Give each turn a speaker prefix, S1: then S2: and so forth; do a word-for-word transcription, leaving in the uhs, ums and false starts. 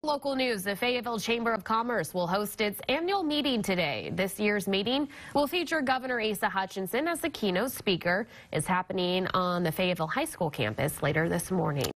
S1: Local news, the Fayetteville Chamber of Commerce will host its annual meeting today. This year's meeting will feature Governor Asa Hutchinson as the keynote speaker. It's happening on the Fayetteville High School campus later this morning.